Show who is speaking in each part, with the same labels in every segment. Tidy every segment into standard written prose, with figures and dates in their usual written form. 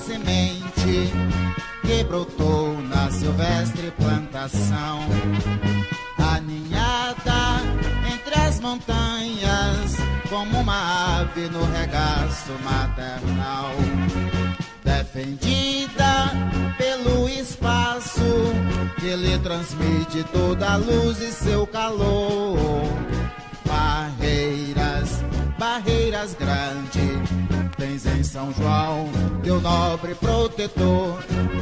Speaker 1: semente que brotou na silvestre plantação, aninhada entre as montanhas, como uma ave no regaço maternal, defendida pelo espaço que lhe transmite toda a luz e seu calor. Barreiras, barreiras grandes, tens em São João, teu nobre protetor.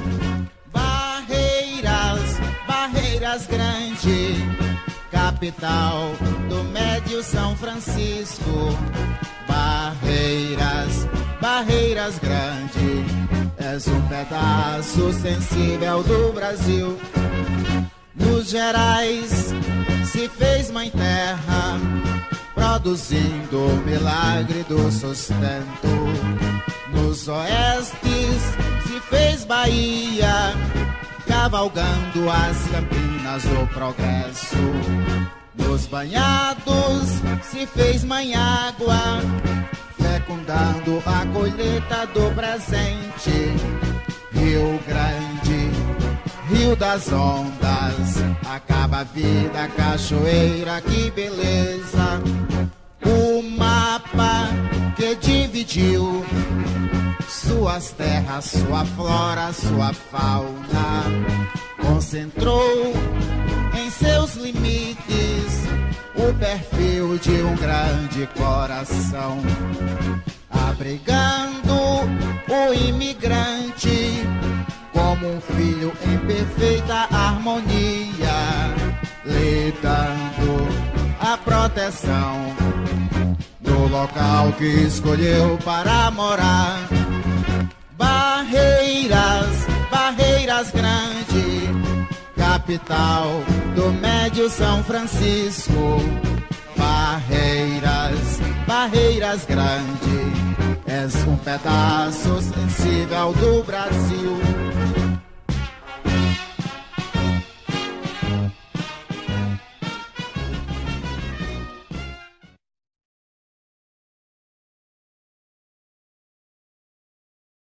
Speaker 1: Barreiras, barreiras grandes, capital do Médio São Francisco. Barreiras, barreiras grandes, és um pedaço sensível do Brasil. Nos Gerais se fez mãe terra, produzindo o milagre do sustento. Nos Oestes se fez Bahia, cavalgando as campinas do progresso. Nos Banhados se fez mãe água, fecundando a colheita do presente. Rio Grande, rio das ondas, acaba a vida, cachoeira, que beleza. O mapa que dividiu suas terras, sua flora, sua fauna, concentrou em seus limites o perfil de um grande coração, abrigando o imigrante como um filho em perfeita harmonia, lhe dando a proteção do local que escolheu para morar. Barreiras, barreiras grandes, capital do Médio São Francisco. Barreiras, barreiras grandes, és um pedaço sensível do Brasil.